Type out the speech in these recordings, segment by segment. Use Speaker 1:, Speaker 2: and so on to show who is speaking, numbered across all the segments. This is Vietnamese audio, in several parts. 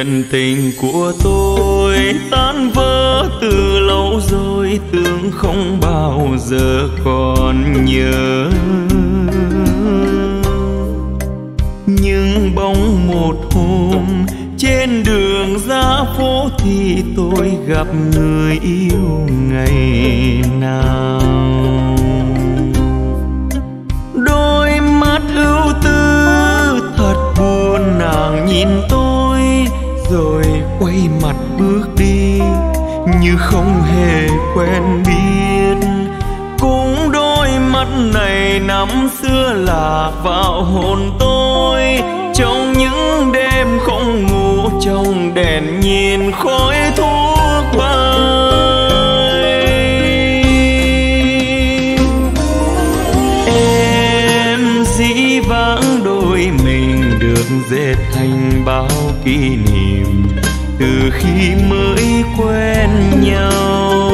Speaker 1: Chuyện tình của tôi tan vỡ từ lâu rồi, tưởng không bao giờ còn nhớ. Nhưng bỗng một hôm trên đường ra phố thì tôi gặp người yêu ngày nào. Đôi mắt ưu tư thật buồn, nàng nhìn tôi rồi quay mặt bước đi như không hề quen biết. Cũng đôi mắt này năm xưa lạc vào hồn tôi, trong những đêm không ngủ, trong đèn nhìn khói thuốc bay. Em dĩ vãng đôi mình được dệt thành bao kỷ niệm từ khi mới quen nhau.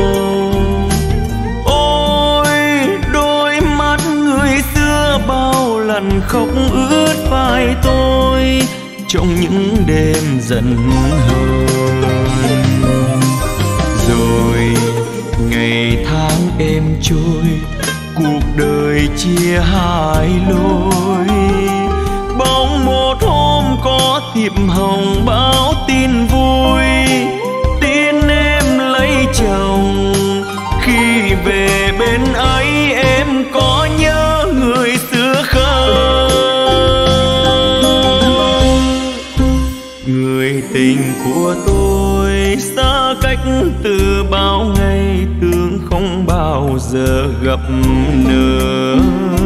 Speaker 1: Ôi đôi mắt người xưa bao lần khóc ướt vai tôi trong những đêm giận hờn. Rồi ngày tháng êm trôi, cuộc đời chia hai lối. Bỗng một hôm có thiệp hồng báo tin vui, tin em lấy chồng. Khi về bên ấy em có nhớ người xưa không? Người tình của tôi xa cách từ bao ngày, tưởng không bao giờ gặp nữa.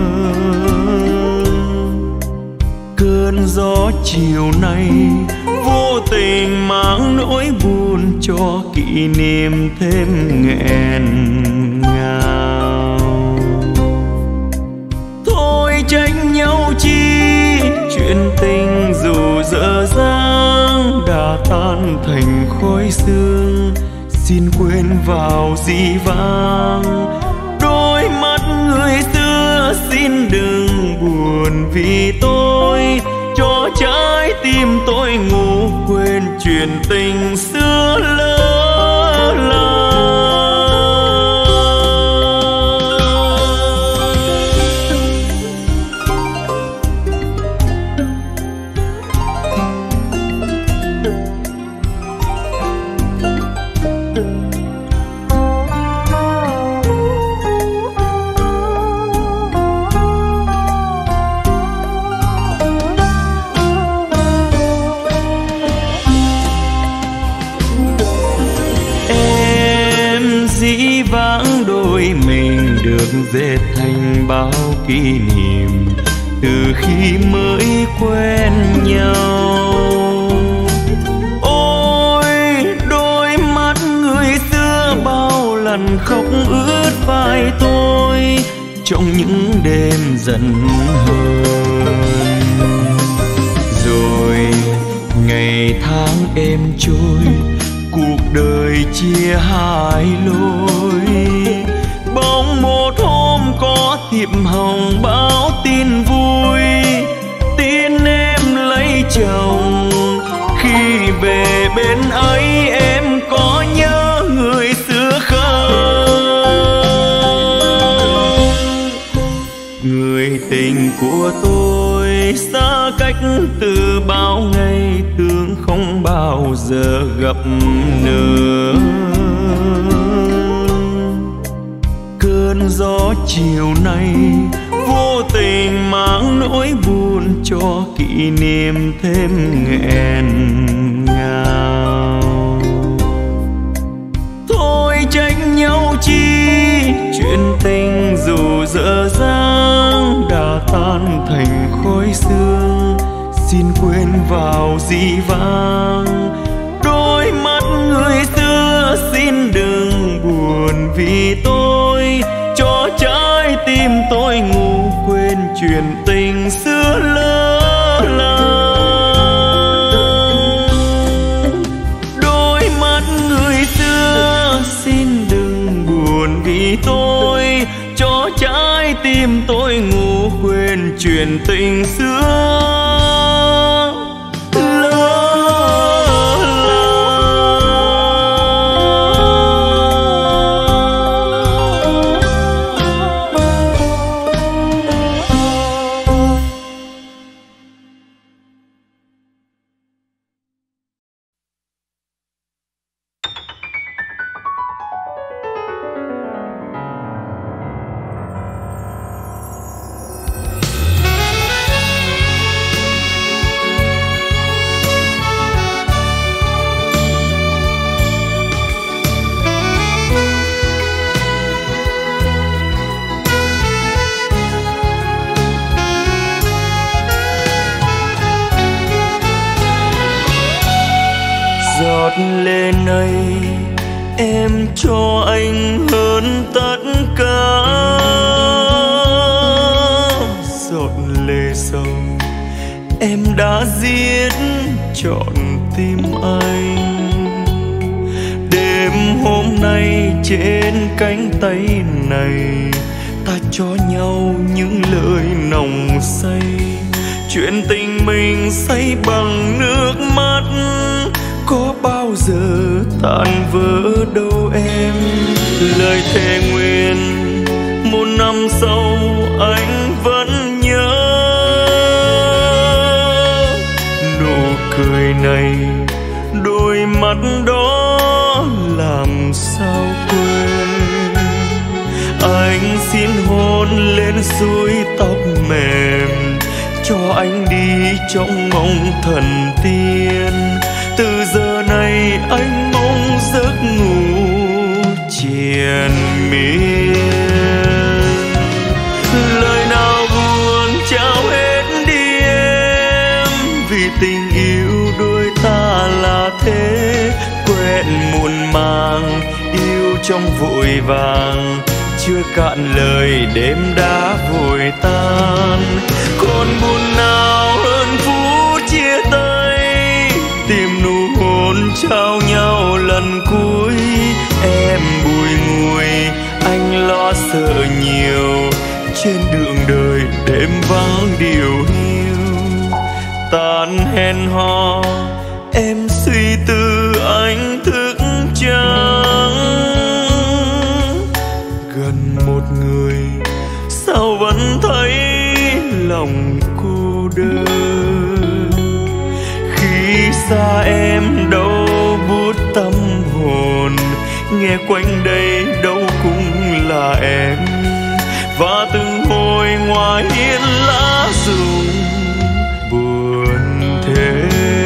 Speaker 1: Cơn gió chiều nay vô tình mang nỗi buồn cho kỷ niệm thêm nghẹn ngào. Thôi trách nhau chi, chuyện tình dù dở dang đã tan thành khói sương. Xin quên vào dĩ vãng đôi mắt người xưa, xin đừng buồn vì tôi, cho trái tim tôi ngủ quên chuyện tình xưa lỡ làng. Dĩ vãng đôi mình được dệt thành bao kỷ niệm từ khi mới quen nhau. Ôi đôi mắt người xưa bao lần khóc ướt vai tôi trong những đêm giận hờn. Rồi ngày tháng êm trôi, cuộc đời chia hai lối. Bỗng một hôm có thiệp hồng báo tin vui, tin em lấy chồng. Khi về bên ấy em có nhớ người xưa không? Người tình của tôi xa cách từ bao ngày, tưởng không bao giờ gặp nữa. Cơn gió chiều nay vô tình mang nỗi buồn cho kỷ niệm thêm nghẹn ngào. Thôi trách nhau chi, chuyện tình dù dở dang đã tan thành khói sương. Xin quên vào dĩ vãng đôi mắt người xưa, xin đừng buồn vì tôi, cho trái tim tôi ngủ quên chuyện tình xưa lỡ làng. Đôi mắt người xưa xin đừng buồn vì tôi, cho trái tim tôi ngủ quên chuyện tình xưa lỡ em cho anh hơn tất cả. Giọt lệ sầu em đã giết trọn tim anh. Đêm hôm nay trên cánh tay này, ta cho nhau những lời nồng say. Chuyện tình mình say bằng nước mắt, có bao giờ tan vỡ đâu em. Lời thề nguyện một năm sau anh vẫn nhớ. Nụ cười này, đôi mắt đó làm sao quên. Anh xin hôn lên suối tóc mềm, cho anh đi trong mong thần tiên. Từ giờ này anh mong giấc ngủ triền miên. Lời nào buồn trao hết đi em, vì tình yêu đôi ta là thế. Quen muộn màng yêu trong vội vàng, chưa cạn lời đêm đã vội tan. Còn buồn nào hơn phút chia tay, tìm nụ hôn trao nhau lần cuối. Em bùi ngùi anh lo sợ nhiều, trên đường đời đêm vắng điều hiu. Tan hẹn hò em suy tư anh thức trắng. Gần một người sao vẫn thấy lòng cô đơn. Khi xa em đâu bút tâm hồn, nghe quanh đây đâu cũng là em. Và từng hồi ngoài hiên lá rụng buồn thế.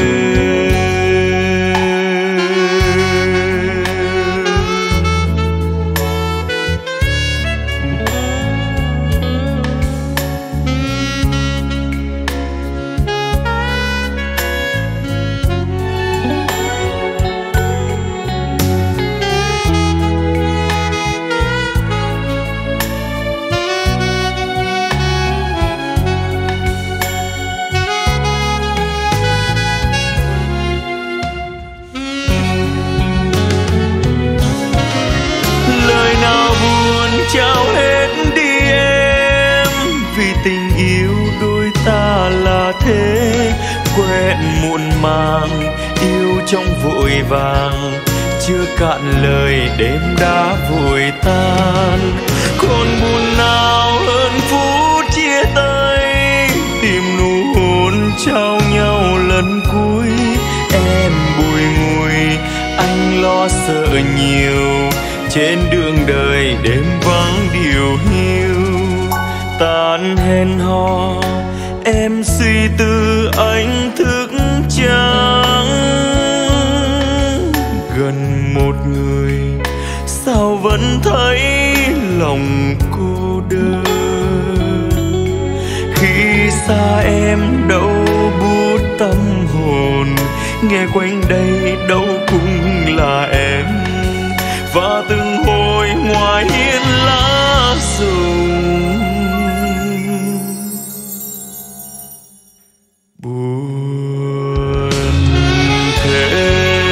Speaker 1: Trao hết đi em, vì tình yêu đôi ta là thế. Quen muộn màng yêu trong vội vàng, chưa cạn lời đêm đã vội tan. Còn buồn nào hơn phút chia tay, tìm nụ hôn trao nhau lần cuối. Em bùi ngùi anh lo sợ nhiều, trên đường đời đêm vắng điều hiu. Tan hẹn hò em suy tư anh thức trắng. Gần một người sao vẫn thấy lòng cô đơn. Khi xa em đâu bút tâm hồn, nghe quanh đây đâu cũng là em. Và từng hồi ngoài hiên lá rụng buồn thế.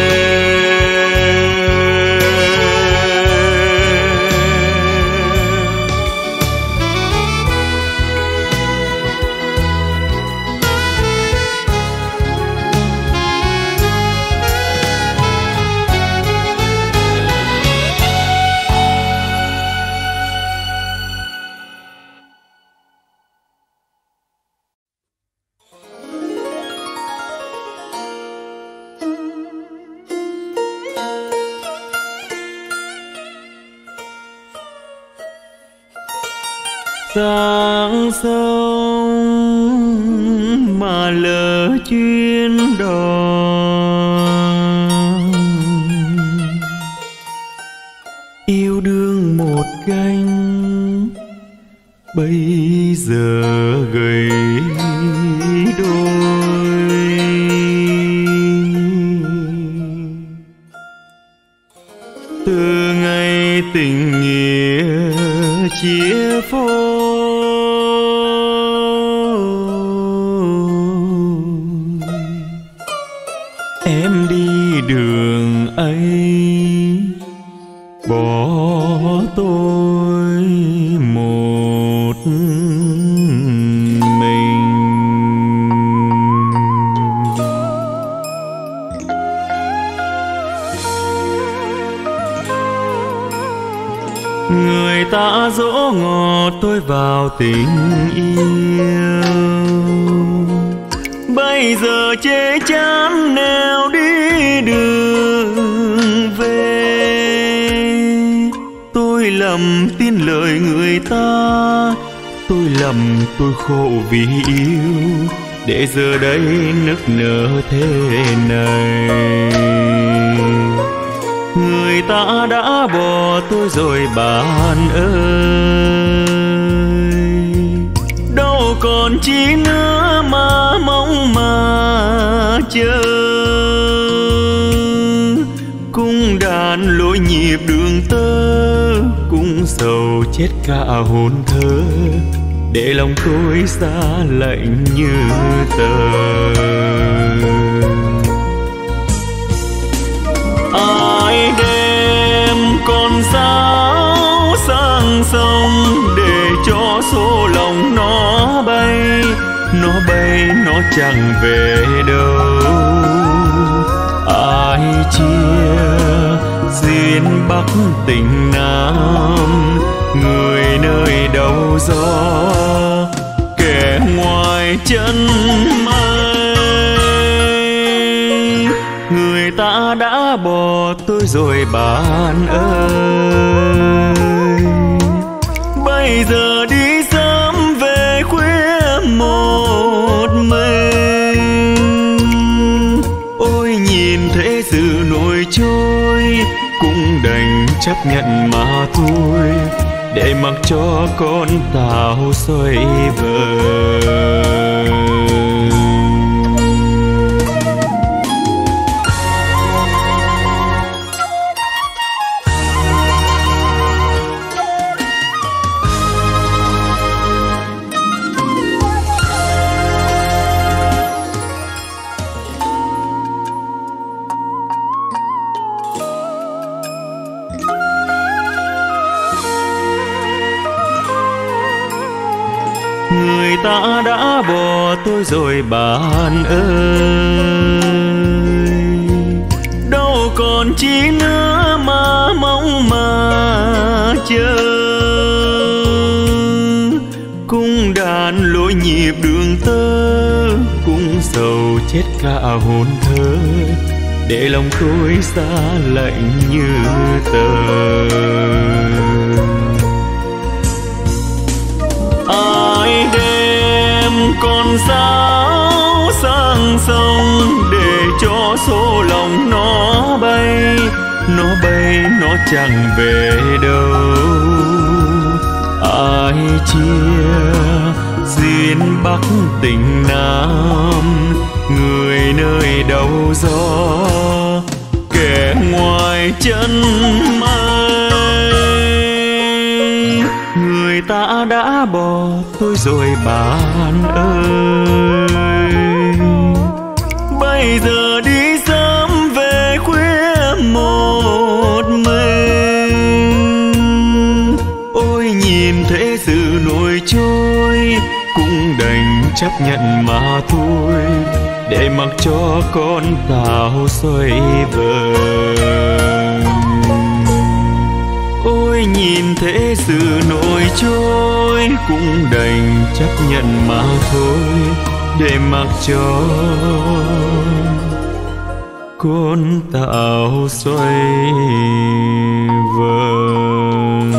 Speaker 1: Sáng sông mà lỡ chuyến đò, yêu đương một gánh bây giờ gầy đôi. Từ tình nghĩa chia phôi. Em đi đường ấy bỏ tôi một mình. Người ta dỗ ngọt tôi vào tình yêu, bây giờ chê chán nẻo đi đường về. Tôi lầm tin lời người ta, tôi lầm tôi khổ vì yêu, để giờ đây nức nở thế này. Người ta đã bỏ tôi rồi bạn ơi, đâu còn chi nữa mà mong mà chờ. Cung đàn lối nhịp đường tơ, cung sầu chết cả hồn thơ, để lòng tôi xa lạnh như tờ. Ai đem con sáo sang sông, để cho số lòng nó bay, nó bay nó chẳng về đâu. Ai chia duyên Bắc tình Nam, người nơi đầu gió, kẻ ngoài chân mây. Người ta đã bỏ tôi rồi bạn ơi, bây giờ đi sớm về khuya một mình. Ôi nhìn thế sự nổi trôi, cũng đành chấp nhận mà thôi, để mặc cho con tàu xoay vời. Người ta đã bỏ tôi rồi bạn ơi, đâu còn chi nữa mà mong mà chờ. Cung đàn lối nhịp đường tơ, cung sầu chết cả hồn thơ, để lòng tôi xa lạnh như tờ. Ai đem con sáo sang sông, để cho số lòng nó bay, nó bay nó chẳng về đâu. Ai chia duyên Bắc tình Nam, người nơi đầu gió, kẻ ngoài chân mây. Người ta đã bỏ tôi rồi bạn ơi, bây giờ đi sớm về khuya một mình. Ôi nhìn thế sự nổi trôi, cũng đành chấp nhận mà thôi, để mặc cho con tàu xoay vời. Ôi nhìn thế sự nổi trôi, cũng đành chấp nhận mà thôi, để mặc cho con tàu xoay vời.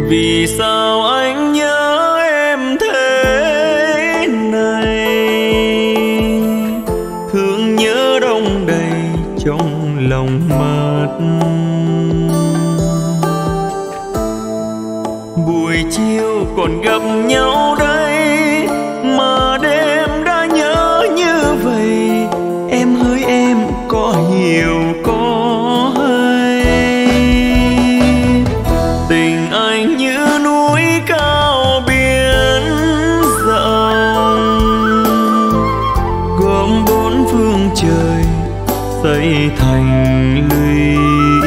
Speaker 1: Vì sao anh nhớ em thế này, thương nhớ đông đầy trong lòng mắt. Buổi chiều còn gặp nhau đây mà đêm đã nhớ như vậy. Em hỡi em có hiểu có hay, tình anh như núi cao biển rộng, gom bốn phương trời xây thành lũy.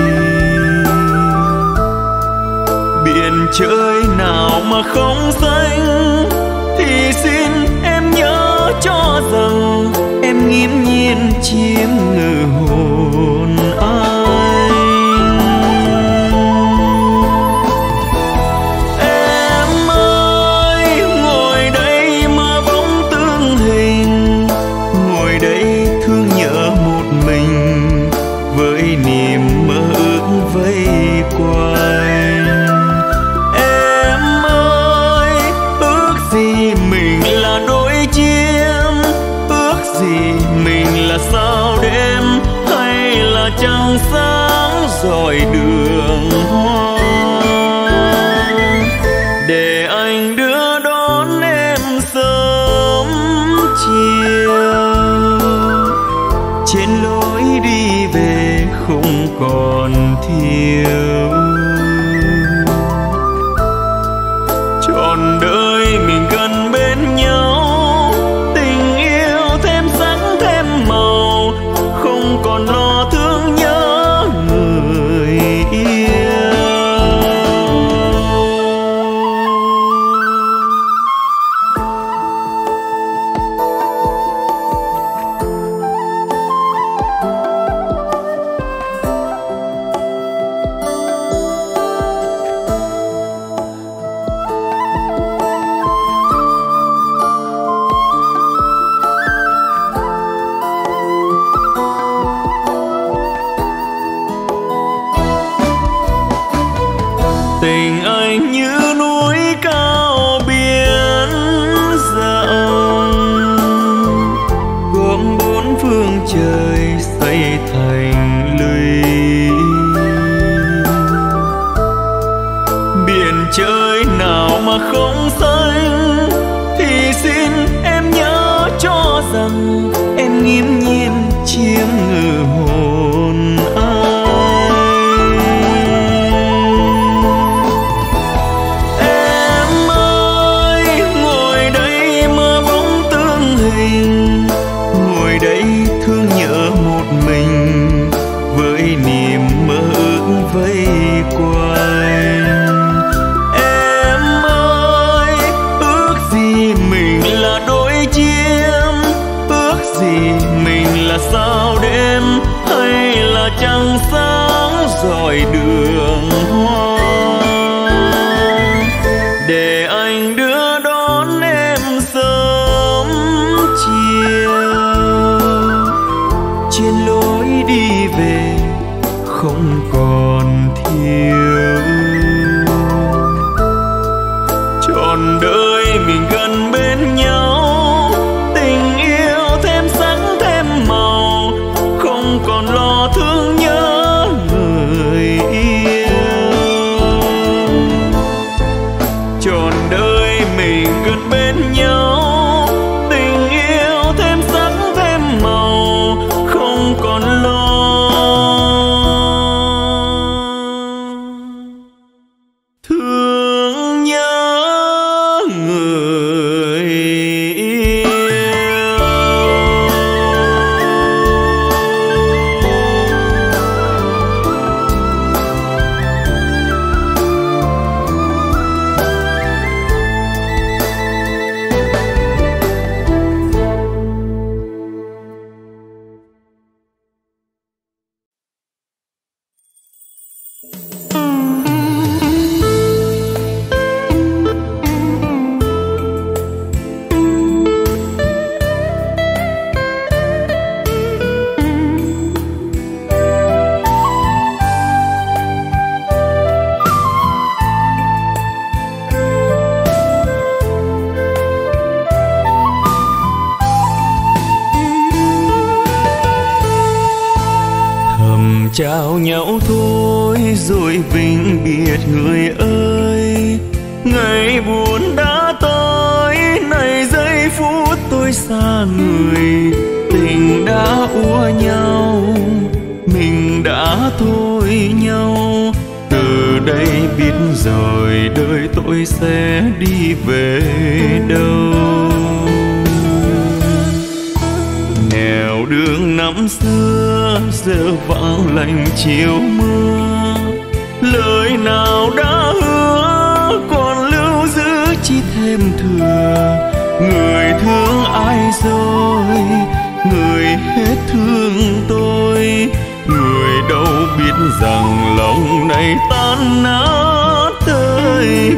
Speaker 1: Biển trời nào mà không xanh thì xin em nhớ cho rằng em nghiễm nhiên chiếm ngự hồn anh. Em ơi ngồi đây mơ bóng tương hình, ngồi đây thương nhớ một mình với niềm mơ ước vây quanh. Em ơi ước gì mình là đôi chim, ước gì mình là sao đêm, hay là trăng sáng rọi đường hoa, để anh đưa đón em sớm chiều. Trên lối đi về không còn thiếu, trọn đời mình gần bên nhau, tình yêu thêm sắc thêm màu, không còn lo thương nhớ người yêu. Tình anh như núi cao biển rộng, gom bốn phương trời xây thành lũy. Biển trời nào mà không xanh thì xin em nhớ cho rằng em nghiễm nhiên chiếm ngự hồn anh. Ngồi đây thương nhớ một mình với niềm mơ ước vây quanh. Em ơi ước gì mình là đôi chim, ước gì mình là sao đêm, hay là trăng sáng rọi đường hoa, để anh đưa đón em sớm chiều. Trên lối đi về không còn thiếu, trọn đời mình gần bên nhau, tình yêu thêm sắc thêm màu, không còn lo thương nhớ người yêu. Trọn đời mình gần bên nhau, tình yêu thêm sắc thêm màu, không còn lo thương nhớ người yêu. Chào nhau thôi rồi vĩnh biệt người ơi, ngày buồn đã tới, này giây phút tôi xa người. Tình đã úa nhau, mình đã thôi nhau, từ đây biết rồi đời tôi sẽ đi về đâu. Nẻo đường năm xưa giờ vắng lạnh chiều mưa, lời nào đã hứa còn lưu giữ chỉ thêm thừa. Người thương ai rồi, người hết thương tôi, người đâu biết rằng lòng này tan nát tơi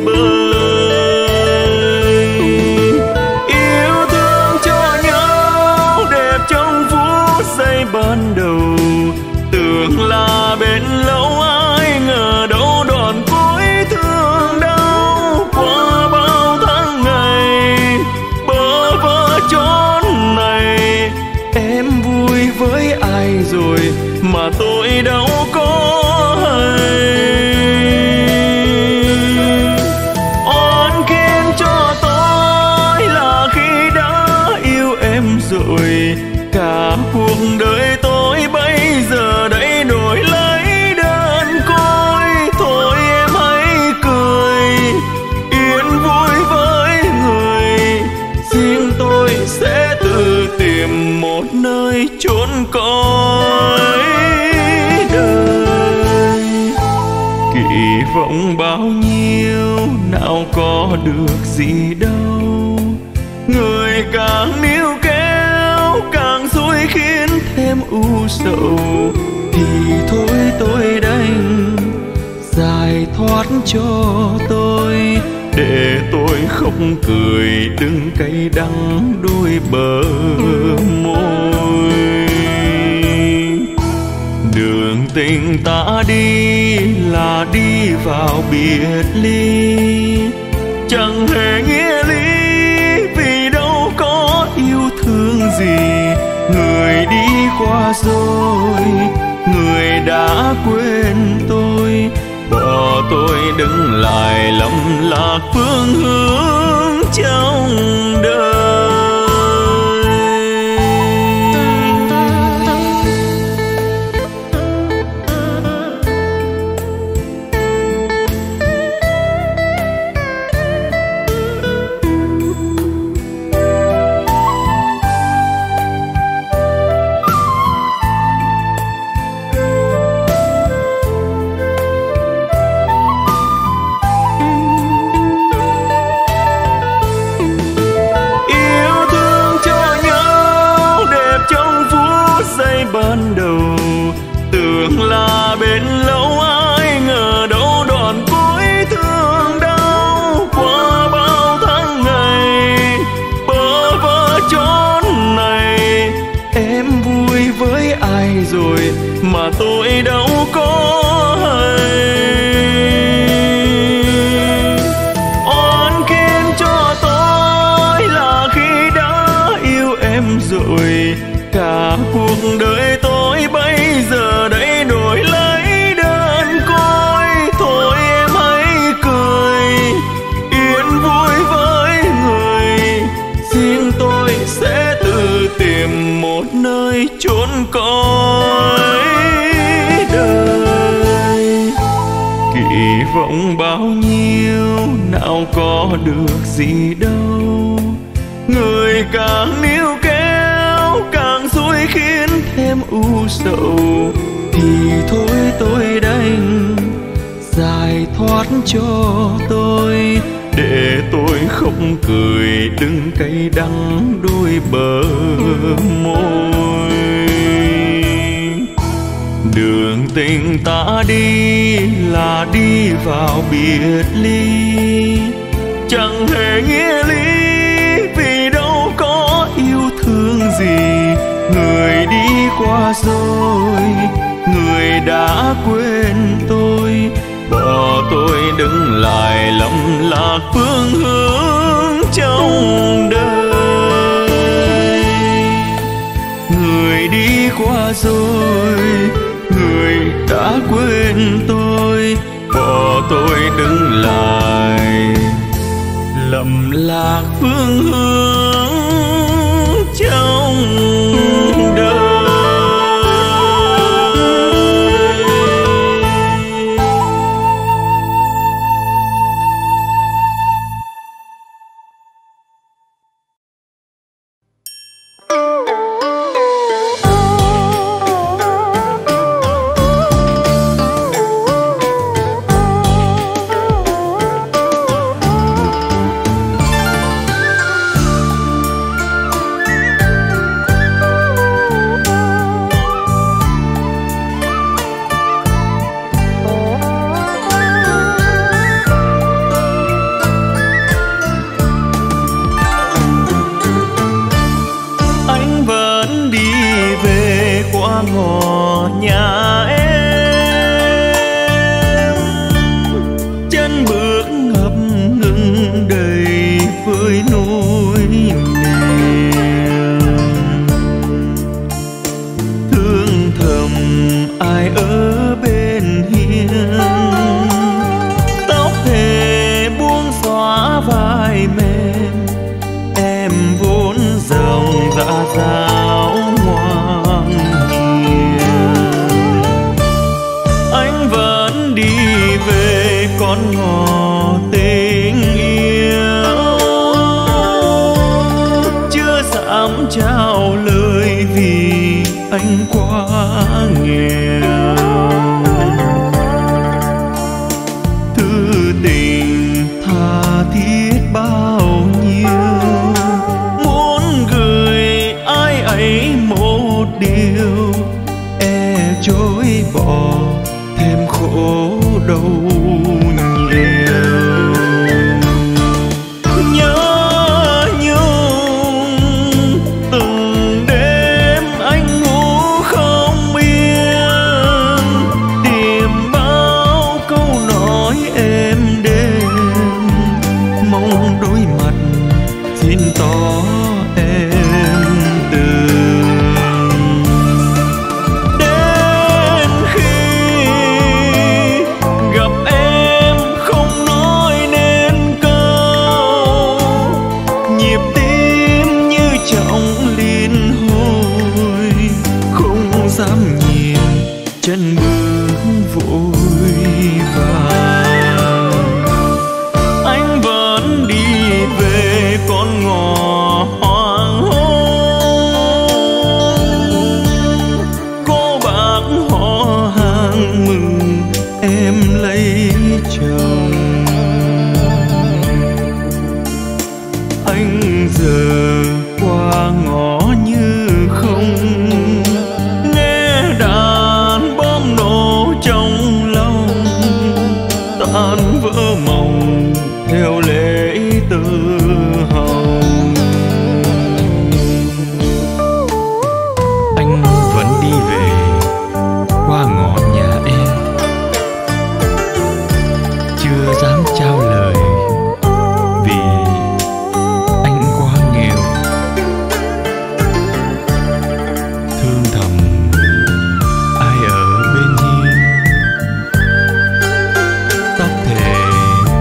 Speaker 1: bời. Yêu thương cho nhau đẹp trong phút giây ban đầu, tưởng là bên lâu ai ngờ đâu đoạn cuối thương đau. Qua bao tháng ngày bơ vơ chốn này, em vui với ai rồi mà tôi đâu có hay. Oan khen cho tôi là khi đã yêu em rồi, cả cuộc đời tôi bây giờ đây đổi lấy đơn côi. Thôi em hãy cười yên vui với người, riêng tôi sẽ tự tìm một nơi chốn cõi đời. Kỳ vọng bao nhiêu nào có được gì đâu, người càng níu kéo càng xui khiến thêm u sầu. Thì thôi tôi đành giải thoát cho tôi, để tôi không cười đừng cay đắng đôi bờ môi. Đường tình ta đi là đi vào biệt ly, chẳng hề nghĩa lý vì đâu có yêu thương gì. Người đi qua rồi, người đã quên tôi, bỏ tôi đứng lại lầm lạc phương hướng trong đời. Ban đầu tưởng là bên lâu ai ngờ đâu đoạn cuối thương đau. Qua bao tháng ngày bơ vơ chốn này, em vui với ai rồi mà tôi đâu có hay. Oan khen cho tôi là khi đã yêu em rồi, cả cuộc đời tôi bây giờ đây đổi lấy đơn côi. Thôi em hãy cười yên vui với người, riêng tôi sẽ tự tìm một nơi chốn cõi đời. Kỳ vọng bao nhiêu nào có được gì đâu, người càng níu kéo càng xui khiến thêm u sầu. Thì thôi tôi đành giải thoát cho tôi, để tôi không cười đừng cay đắng đôi bờ môi. Đường tình ta đi là đi vào biệt ly, chẳng hề nghĩa lý vì đâu có yêu thương gì. Người đi qua rồi, người đã quên tôi, bỏ tôi đứng lại lầm lạc phương hướng trong đời. Người đi qua rồi, người đã quên tôi, bỏ tôi đứng lại lầm lạc phương hướng trong đời. Ngõ nhà em, chân bước ngập ngừng đầy với nỗi niềm thương thầm. Ai ở bên hiên, tóc thề buông xóa vai mềm, em vốn rộng dạ dào ngoan. Về con ngõ tình yêu, chưa dám trao lời vì anh quá nghèo. Thư tình tha thiết bao nhiêu, muốn gửi ai ấy một điều, e chối bỏ thêm khổ đâu nhiều. Nhớ nhung từng đêm anh ngủ không yên, tìm bao câu nói êm đềm, mong đôi mặt xin tỏ em tường. Dám nhìn chân bước vội vàng, anh vẫn đi về con ngõ hoàng hôn. Cô bác họ hàng mừng em lấy chồng, anh giờ qua ngõ như không, tan vỡ mộng theo lễ tơ hồng. Anh vẫn đi về qua ngõ nhà em, chưa dám trao lời vì anh quá nghèo. Thương thầm ai ở bên hiên, tóc thề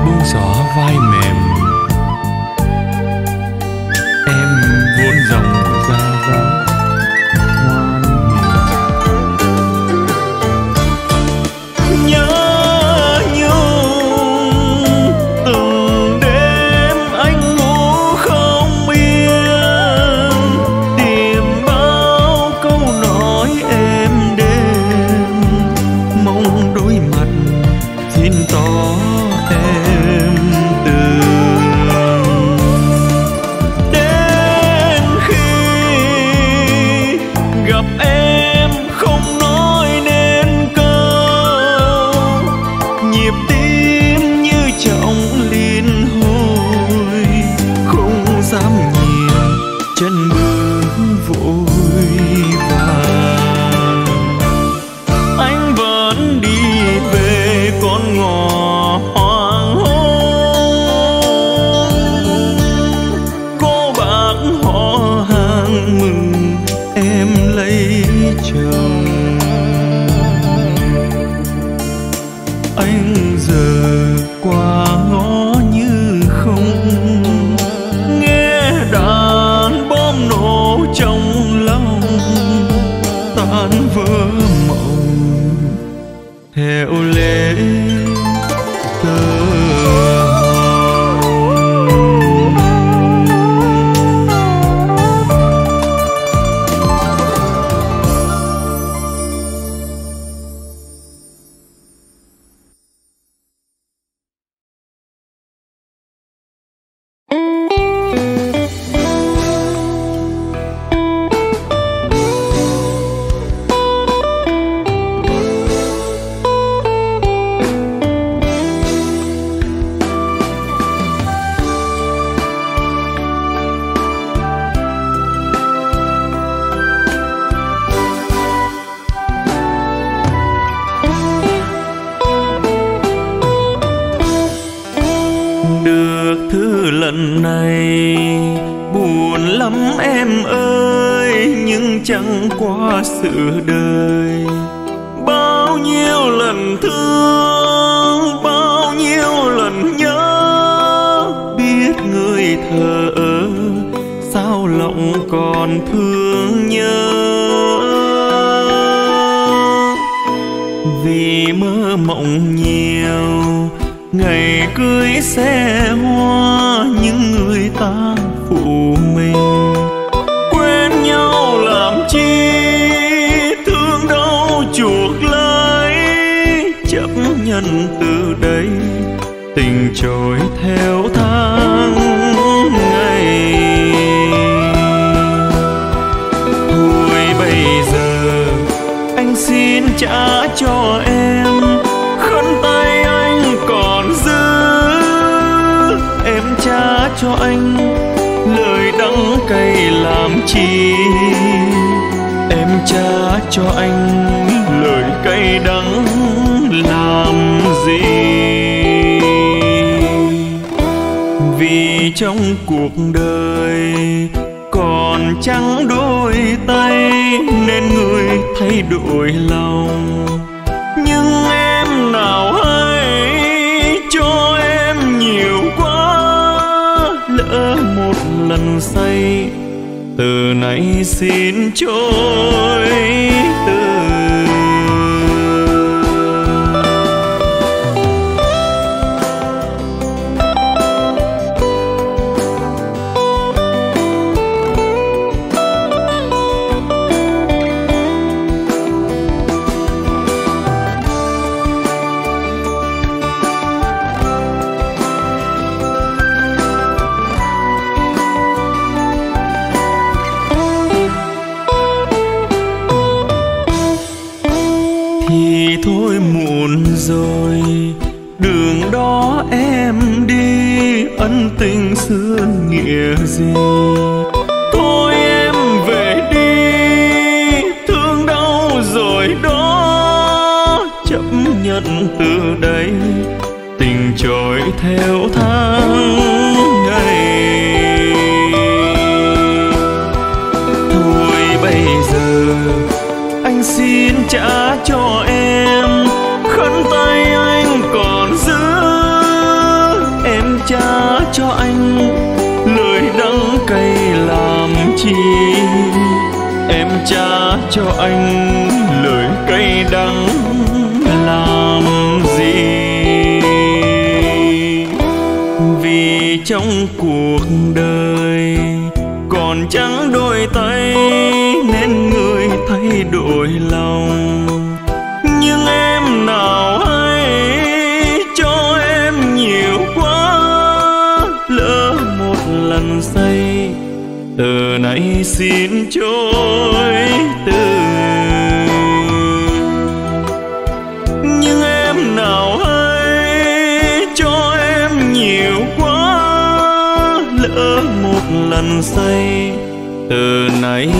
Speaker 1: anh giờ qua ngõ như không, nghe đàn bom nổ trong lòng tan vỡ mộng theo lễ tơ. Lần này buồn lắm em ơi, nhưng chẳng qua sự đời. Bao nhiêu lần thương, bao nhiêu lần nhớ, biết người thờ ơ sao lòng còn thương nhớ. Vì mơ mộng nhiều ngày cưới xe hoa, những người ta phụ mình quên nhau làm chi, thương đau chuộc lấy, chấp nhận từ đây tình trôi theo tháng ngày. Thôi bây giờ anh xin trả cho em khăn tay anh còn giữ, em trả cho anh lời đắng cay làm chi, em trả cho anh lời cay đắng làm gì. Vì trong cuộc đời còn chẳng đôi tay nên người thay đổi lòng, nhưng em nào hay cho em nhiều quá, lỡ một lần say từ nay xin trôi từ. Thì thôi muộn rồi, đường đó em đi, ân tình xưa nghĩa gì. Thôi em về đi, thương đau rồi đó, chấp nhận từ đây tình trôi theo tháng ngày. Thôi bây giờ anh xin trả cho em khăn tay anh còn giữ, em trả cho anh lời đắng cay làm chi, em trả cho anh lời cay đắng làm gì. Vì trong cuộc đời còn chẳng đôi tay nên người thay đổi lòng, nhưng em nào hay cho em nhiều quá, lỡ một lần say từ nay xin trôi từ. Nhưng em nào hay cho em nhiều quá, lỡ một lần say từ nay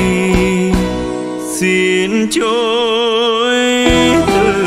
Speaker 1: xin trôi từ.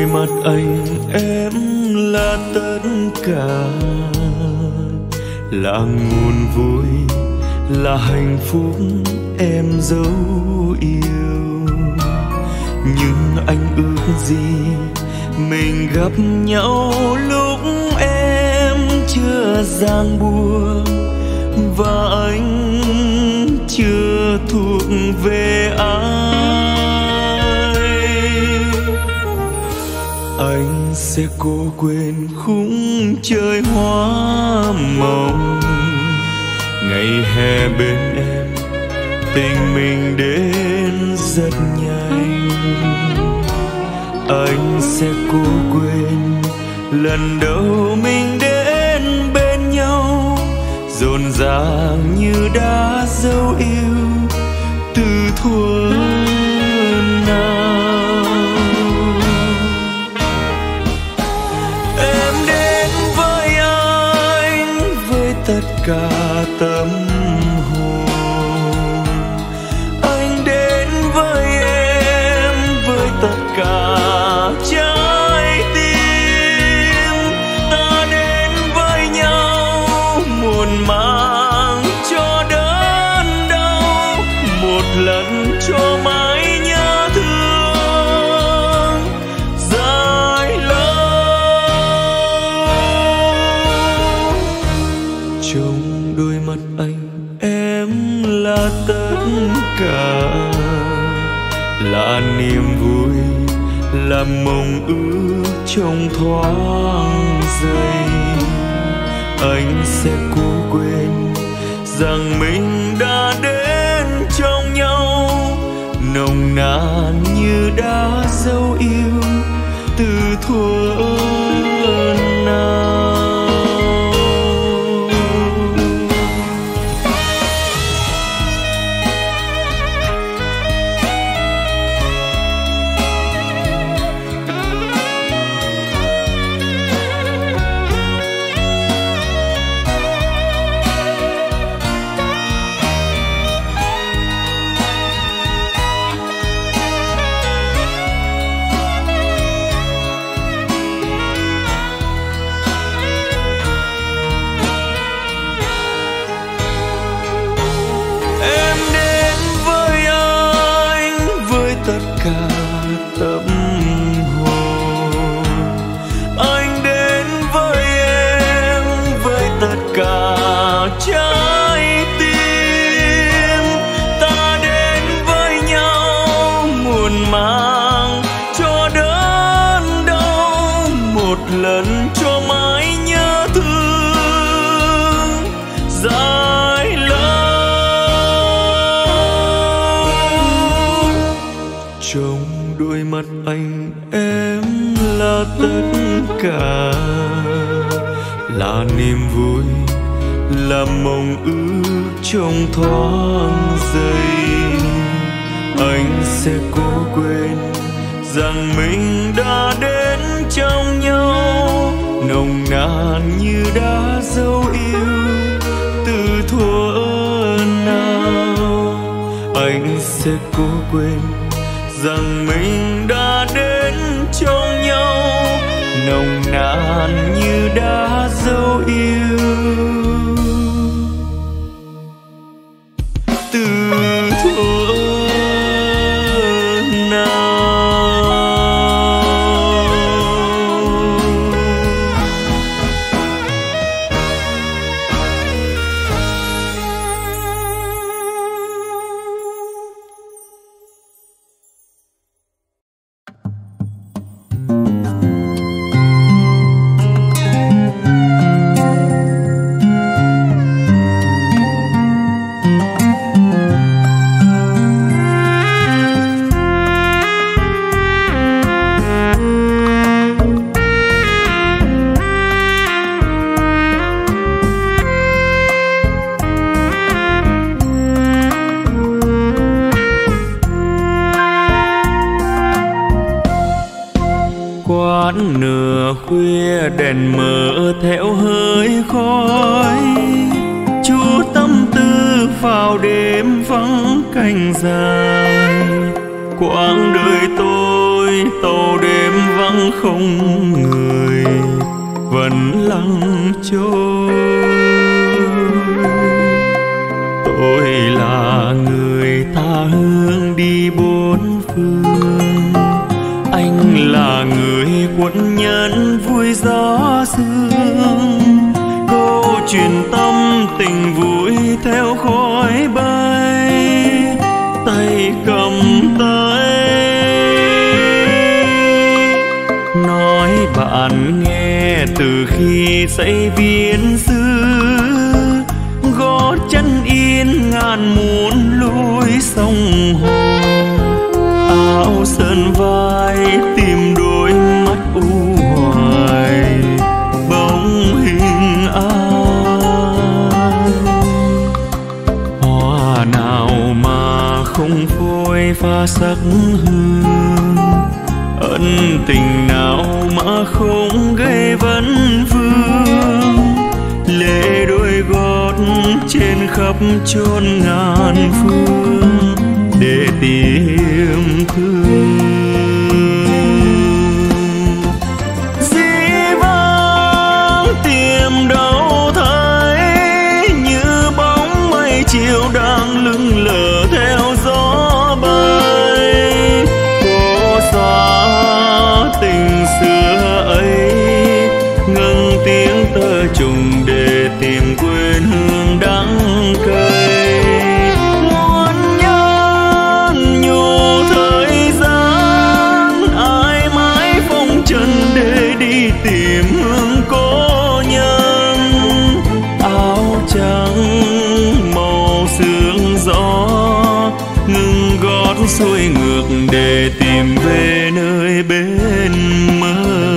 Speaker 1: mặt anh em là tất cả, là nguồn vui, là hạnh phúc em dấu yêu. Nhưng anh ước gì mình gặp nhau lúc em chưa ràng buông, và anh chưa thuộc về ai. Anh sẽ cố quên khung trời hoa mộng, ngày hè bên em tình mình đến rất nhanh. Anh sẽ cố quên lần đầu mình đến bên nhau, rộn ràng như đã dấu yêu từ thuở nào. Em đến với anh với tất cả tâm hồn, anh đến với em với tất cả trái tim. Ta đến với nhau muôn màng cho đớn đau, một lần cho mãi nhớ thương dài lâu. Trong đôi mắt anh em là tất cả, là niềm vui, là mộng ước trong thoáng giây. Anh sẽ cố quên rằng mình đã đến trong nhau, nồng nàn như đã dấu yêu từ thuở nào. Tâm hồn anh đến với em với tất cả trái tim. Ta đến với nhau muôn màng cho đớn đau, một lần cho mãi nhớ thương dài lâu. Trong đôi mắt anh em là tất cả, là niềm vui, là mộng ước trong thoáng giây. Anh sẽ cố quên rằng mình đã đến trong nhau, nồng nàn như đã dấu yêu từ thuở nào. Anh sẽ cố quên rằng mình đã đến trong nhau, nồng nàn như đã dấu yêu từ thuở nào. Quán nửa khuya đèn mở theo hơi khói, chút tâm tư vào đêm vắng canh dài. Quãng đời tôi tàu đêm vắng vắng không người vẫn lặng trôi. Tôi là người tha hương đi bốn phương, anh là người quân nhân vui gió sương. Câu chuyện tâm tình vui theo khói bay, tay cầm tay nói bạn nghe từ khi xây viên xứ. Gót chân yên ngàn muôn lối sông hồ, áo sơn vai tìm đôi mắt u hoài bóng hình ai. Hoa nào mà không phôi pha sắc hương, ân tình nào mà không gây vấn vương. Lệ đôi gót trên khắp chốn ngàn phương để tìm thương. Dĩ vãng tìm đâu thấy, như bóng mây chiều đang lững lờ theo gió bay. Cố xóa tình xưa ấy, ngân tiếng tơ trùng để tìm quên hương đắng cay. Muốn nhắn nhủ thời gian, ai mãi phong trần để đi tìm hương cố nhân. Áo trắng màu sương gió, ngừng gót xuôi ngược để tìm về nơi bên mơ.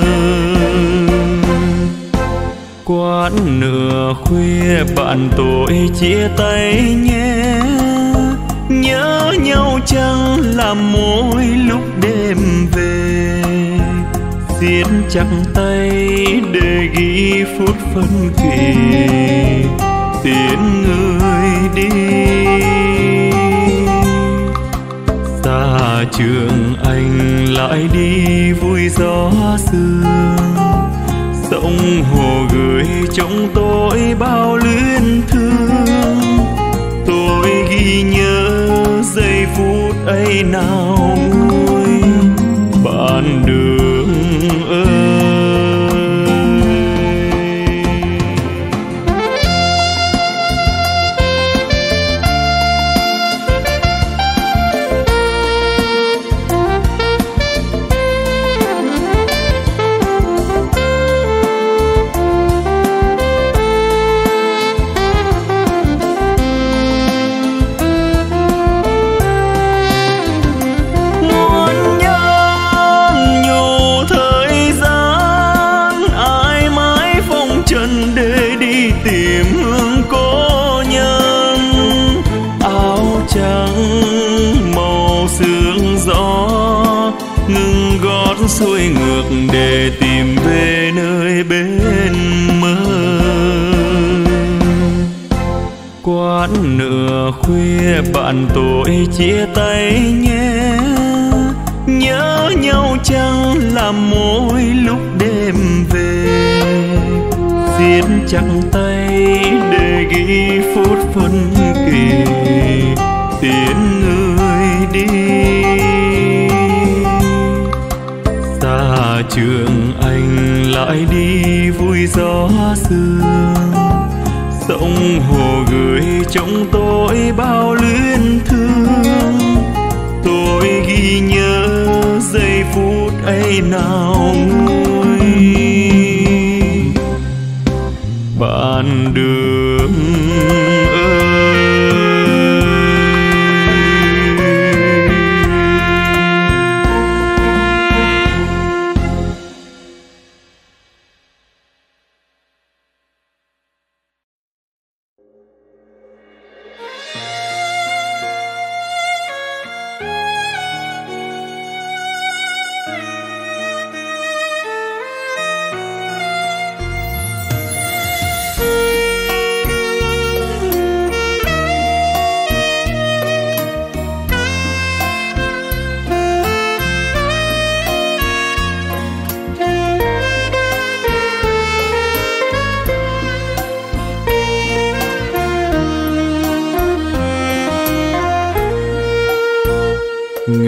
Speaker 1: Quán nửa khuya bạn tôi chia tay nhé, nhớ nhau chăng làm mỗi lúc đêm về. Siết chặt tay để ghi phút phân kỳ, tiễn người đi. Xa trường anh lại đi vui gió sương, sông hồ gửi trong tôi bao luyến thương. Tôi ghi nhớ giây phút ấy nào nguôi bạn đường ơi. Xuôi ngược để tìm về nơi bên mơ. Quán nửa khuya bạn tôi chia tay nhé, nhớ nhau chăng làm mỗi lúc đêm về. Siết chặt tay để ghi phút phân kỳ, tiễn người đi. Trường anh lại đi vui gió sương, sông hồ gửi trong tôi bao luyến thương. Tôi ghi nhớ giây phút ấy nào nguôi bạn đường ơi.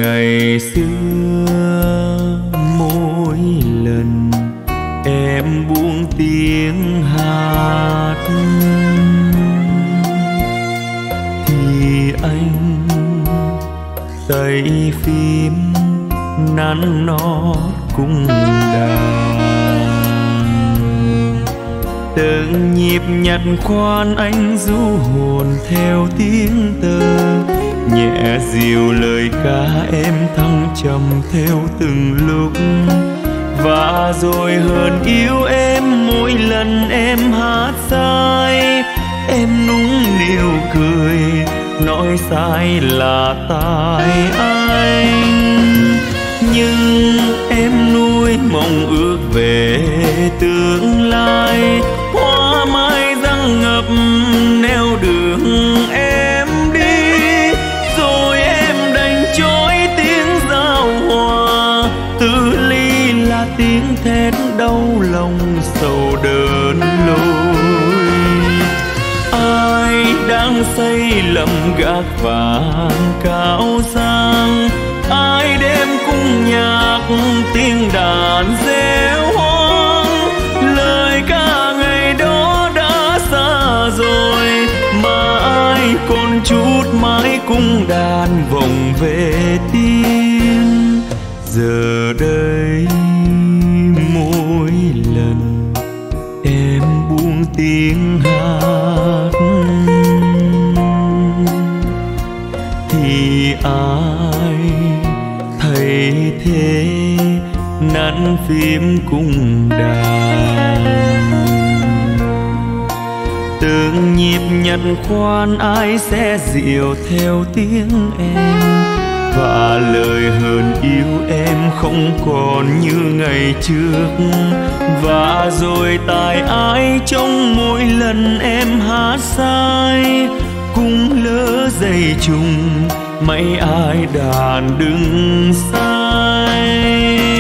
Speaker 1: ngày xưa mỗi lần em buông tiếng hát thì anh tay phím nắn nót cung đàn. Từng nhịp nhặt khoan anh du hồn theo tiếng tơ, nhẹ dịu lời ca em thăng trầm theo từng lúc. Và rồi hờn yêu em mỗi lần em hát sai, em nũng nịu cười nói sai là tại anh. Nhưng em nuôi mong ước về tương lai, hoa mai răng ngập neo đường em đi. Rồi em đành trôi tiếng giao hòa, từ ly là tiếng thét đau lòng sầu đớn lối. Ai đang xây lầm gác vàng cao sang, ai đêm cung nhạc tiếng đàn reo hoang. Lời ca ngày đó đã xa rồi, mà ai còn chút mãi cung đàn vọng về tim. Giờ đây mỗi lần em buông tiếng hát thì ai thay thế nắn phím cung đàn. Từng nhịp nhặt khoan ai sẽ dịu theo tiếng em, và lời hờn yêu em không còn như ngày trước. Và rồi tại ai trong mỗi lần em hát sai, cung lỡ dây trùng mấy ai đàn đứng sai.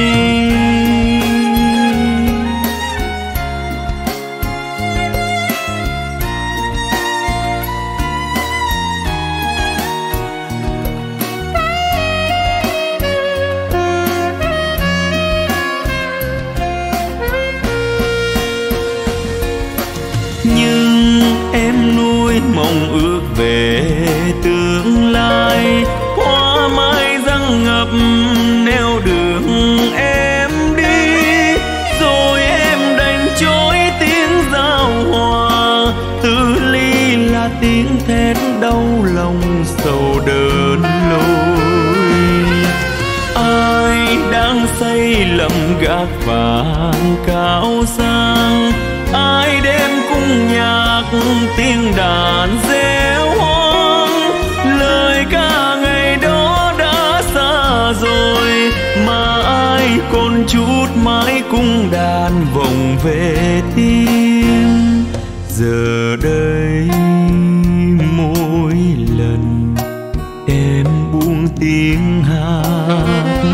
Speaker 1: Nhưng em nuôi mong ước về tương lai, hoa mai răng ngập neo đường em đi. Rồi em đành trôi tiếng giao hòa, từ ly là tiếng thét đau lòng sầu đớn lối. Ai đang xây lầm gác vàng cao sang, ai đêm cung nhạc tiếng đàn reo hoang. Lời ca ngày đó đã xa rồi, mà ai còn chút mãi cung đàn vọng về tim. Giờ đây mỗi lần em buông tiếng hát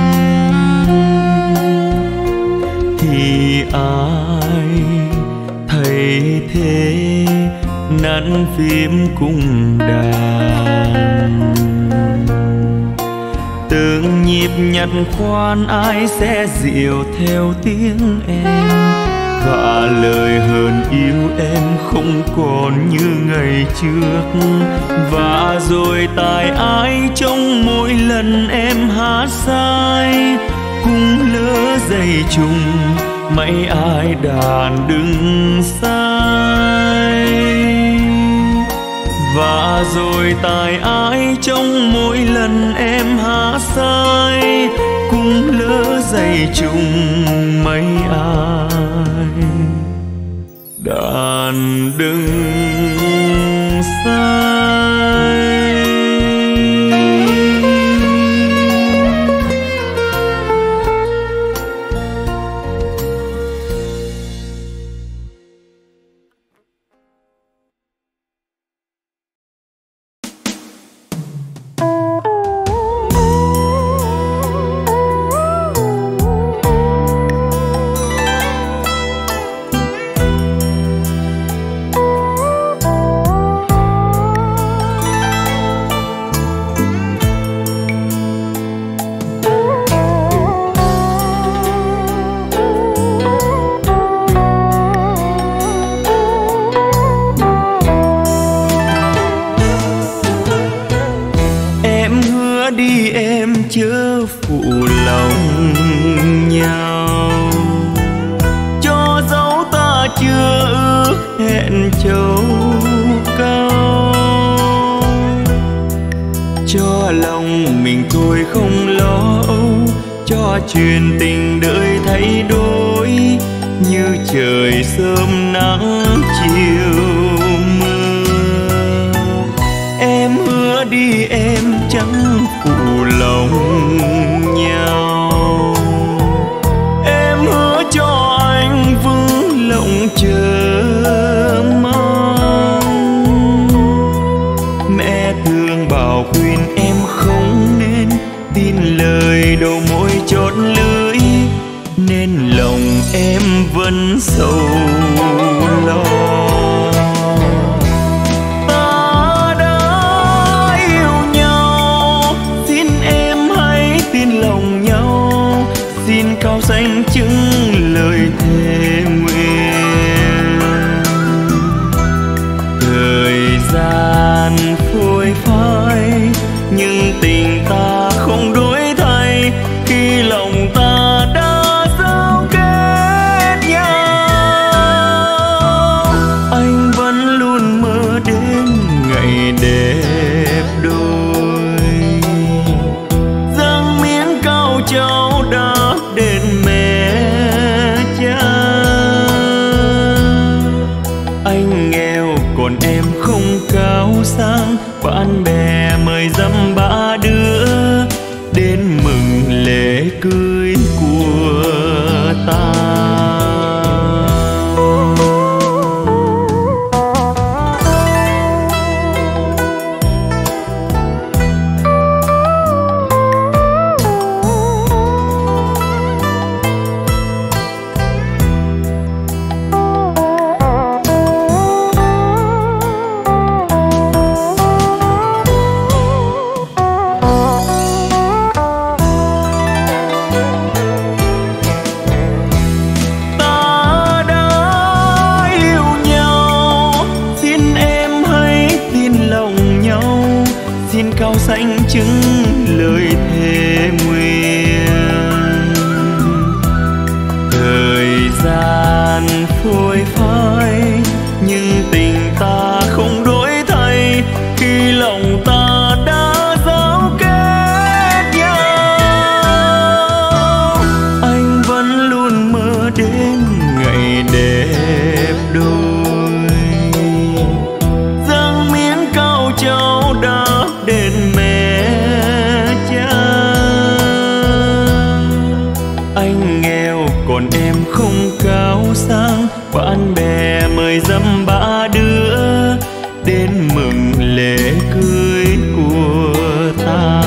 Speaker 1: thì ai thay thế nắn phím cung đàn. Từng nhịp nhặt khoan ai sẽ dịu theo tiếng em, và lời hờn yêu em không còn như ngày trước. Và rồi tại ai trong mỗi lần em hát sai, cung lỡ dây trùng mấy ai đàn đứng sai. Và rồi tại ai trong mỗi lần em hát sai, cung lỡ dây trùng mấy ai đàn đứng sai. mình tôi không lo âu cho chuyện tình đời thay đổi, như trời sớm nắng chiều mưa. Em hứa đi em chẳng phụ lòng nhau, em hứa cho anh vững lòng chờ mong. Mẹ thường bảo khuyên em không nên tin lời đầu môi chót lưỡi, nên lòng em vẫn sầu lo. Ta đã yêu nhau, xin em hãy tin lòng nhau, xin cao danh chứng lời thề nguyện. Thời gian phôi phai nhưng tình ta không đổi thay, khi lòng ta đã giao kết nhau. Anh vẫn luôn mơ đến ngày đẹp đôi, dâng miếng cao trào đáp đền mẹ cha. Anh nghèo còn em không cao sang, bạn bè mời dăm ba đứa đến mừng lễ cưới của ta. Cao xanh chứng lời thề nguyện. Thời gian phôi phai nhưng tình ta không đổi thay, khi lòng ta đã giao kết nhau. Anh vẫn luôn mơ đến ngày đẹp đôi, dâng miếng cao trào đáp đền mẹ cha. Anh nghèo còn em không cao sang, bạn bè mời dăm ba đứa đến mừng lễ cưới của ta.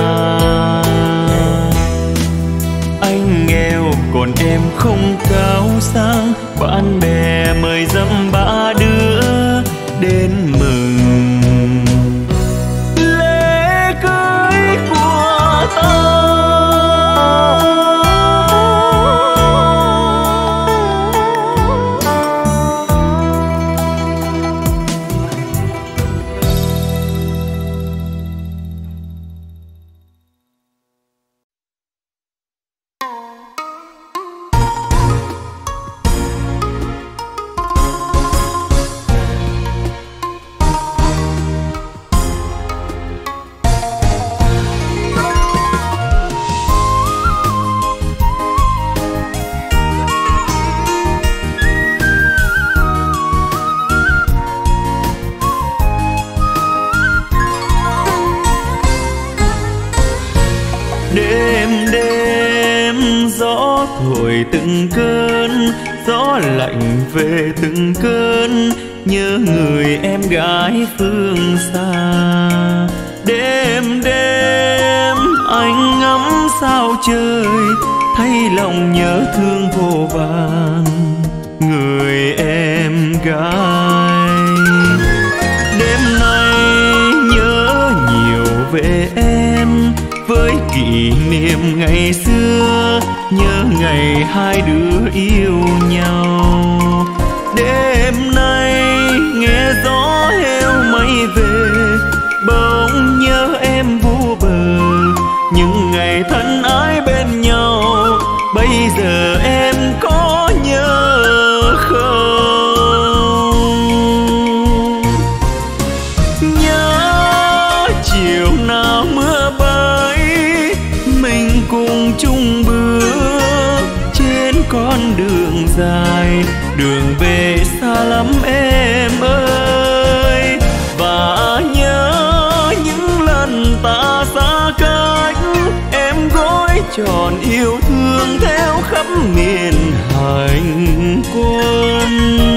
Speaker 1: Anh nghèo còn em không cao sang, bạn bè mời dăm ba đứa đến mừng lễ cưới của ta. Thổi từng cơn gió lạnh về từng cơn, nhớ người em gái phương xa. Đêm đêm anh ngắm sao trời, thấy lòng nhớ thương vô vàn người em gái. Đêm nay nhớ nhiều về em, với kỷ niệm ngày xưa, nhớ ngày hai đứa yêu nhau. Đêm nay nghe gió heo mây về, bỗng nhớ em vu bờ, những ngày thân ái bên nhau. Bây giờ em có nhớ không? Nhớ chiều nào mưa bơi xa lắm em ơi. Và nhớ những lần ta xa cách, em gói tròn yêu thương theo khắp miền hành quân.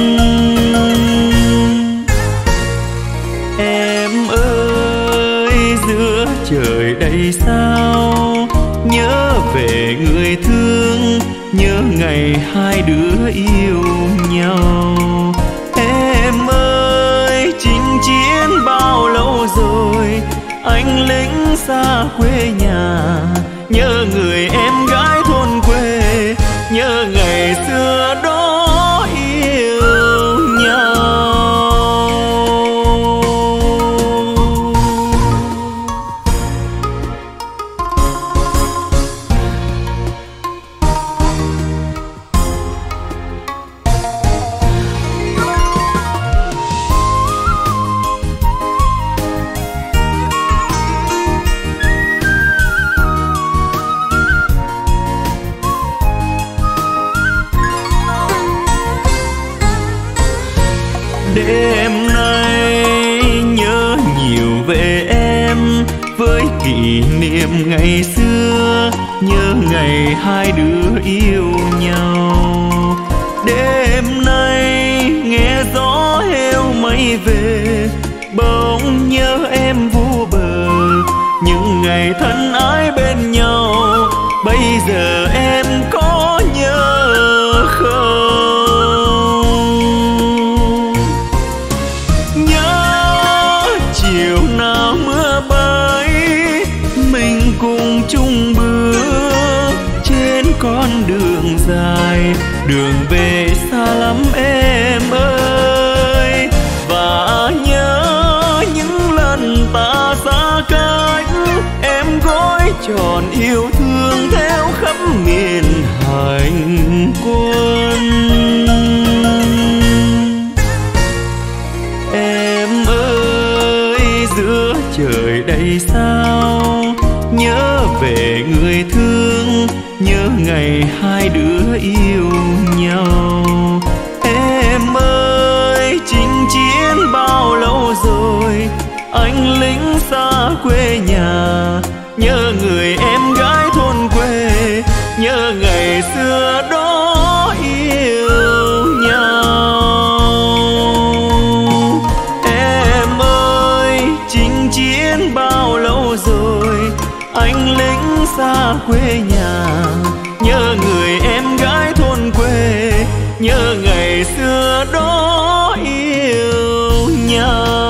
Speaker 1: Em ơi giữa trời đầy sao, nhớ về người thương, nhớ ngày hai đứa yêu nhau. Em ơi chinh chiến bao lâu rồi, anh lính xa quê nhà, nhớ người em gái thôn quê, nhớ ngày xưa đó yêu nhau. Đêm nay nhớ nhiều về em, với kỷ niệm ngày xưa, nhớ ngày hai đứa yêu nhau. Đêm nay nghe gió heo mây về, bỗng nhớ em vô bờ, những ngày thân ái bên nhau. Bây giờ em có nhớ không? Chiều nào mưa bấy, mình cùng chung bước trên con đường dài, đường về xa lắm em ơi. Và nhớ những lần ta xa cách, em gói tròn yêu thương theo khắp miền hành quân. Em ơi giữa trời đầy sao, nhớ về người thương, nhớ ngày hai đứa yêu nhau. Em ơi chinh chiến bao lâu rồi, anh lính xa quê nhà, nhớ người em gái thôn quê, nhớ ngày xưa đó yêu nhau. Em ơi chinh chiến bao lâu rồi, anh lính xa quê nhà, nhớ người em gái thôn quê, nhớ ngày xưa đó yêu nhau.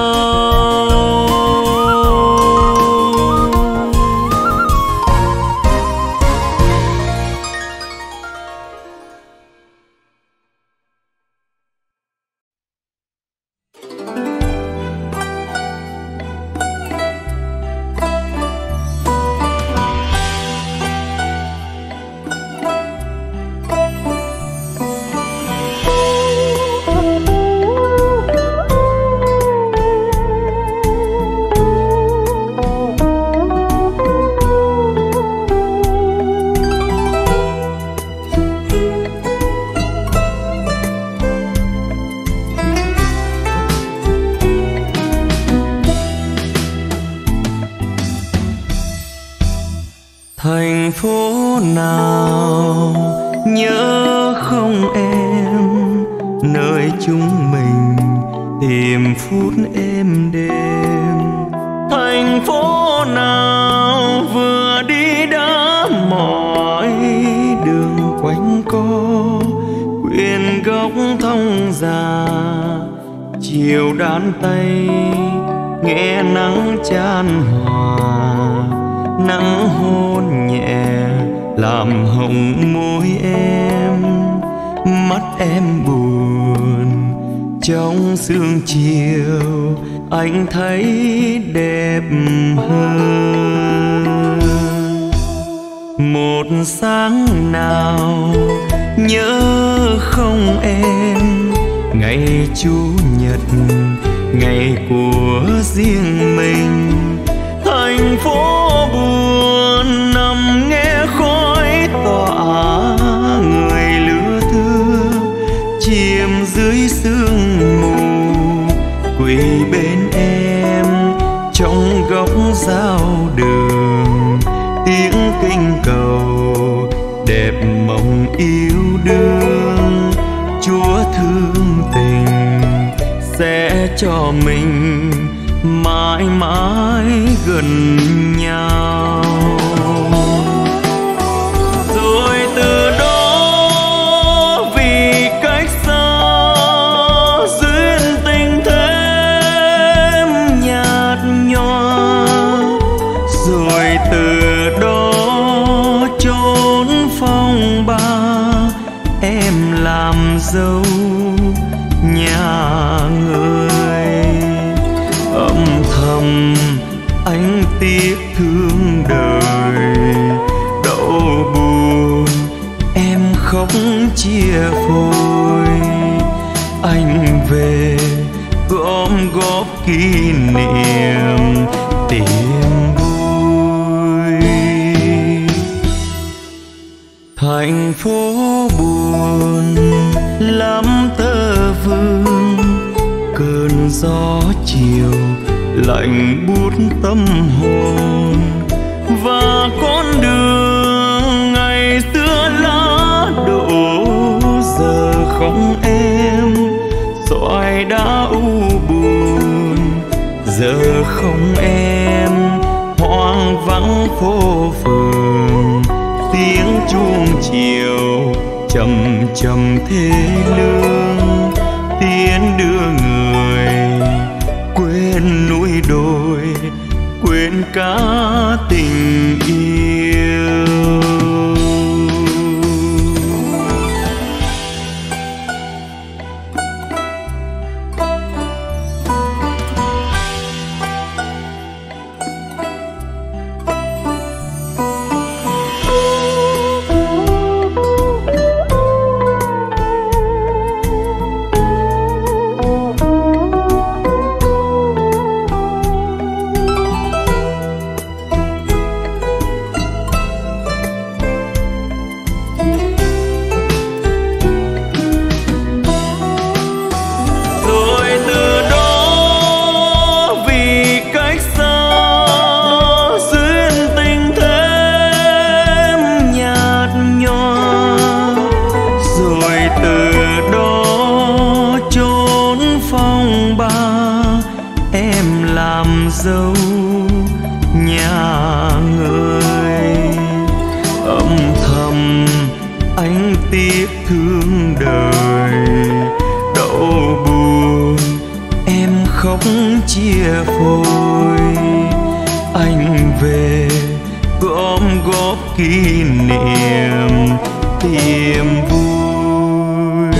Speaker 1: Thành phố nào nhớ không em, nơi chúng mình tìm phút êm đêm. Thành phố nào vừa đi đã mỏi, đường quanh co quyện góc thông già. Chiều đan tay nghe nắng chan hòa, nắng hôn nhẹ làm hồng môi em. Mắt em buồn trong sương chiều, anh thấy đẹp hơn. Một sáng nào nhớ không em, ngày chủ nhật ngày của riêng mình. Thành phố buồn nằm nghe khói tỏa, người lứa thưa chìm dưới sương ngồi bên em trong góc giao đường, tiếng kinh cầu đẹp mộng yêu đương. Chúa thương tình sẽ cho mình mãi mãi gần nhau. Rồi từ đó vì cách xa duyên tình thêm nhạt nhòa, rồi từ đó chốn phong ba em làm dâu nhà người. Âm thầm anh tiếc thương đời, đau buồn em khóc chia phôi. Anh về gom góp kỷ niệm tìm vui. Thành phố buồn lắm tơ vương, cơn gió chiều lạnh buốt tâm hồn. Và con đường ngày xưa lá đổ giờ không em, xoài đã u buồn giờ không em. Hoang vắng phố phường, tiếng chuông chiều chậm chậm thê lương. Tiến đưa người quên núi đồi, quên cả tình yêu. Dâu nhà người. Âm thầm anh tiếc thương đời, đau buồn em khóc chia phôi. Anh về gom góp kỷ niệm tìm vui.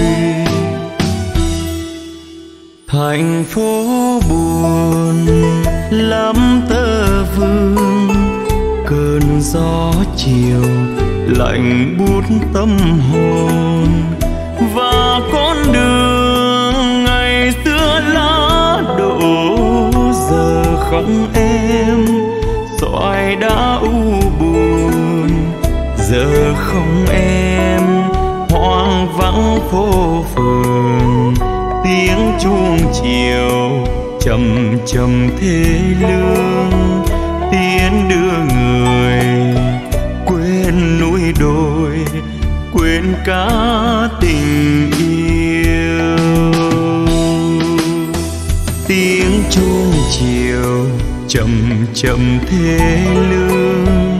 Speaker 1: Thành phố buồn lắm tơ vương, cơn gió chiều lạnh buốt tâm hồn. Và con đường ngày xưa lá đổ giờ không em, xoài đã u buồn giờ không em. Hoang vắng phố phường, tiếng chuông chiều chậm chậm thê lương. Tiến đưa người quên núi đồi, quên cả tình yêu. Tiếng chuông chiều chậm chậm thê lương.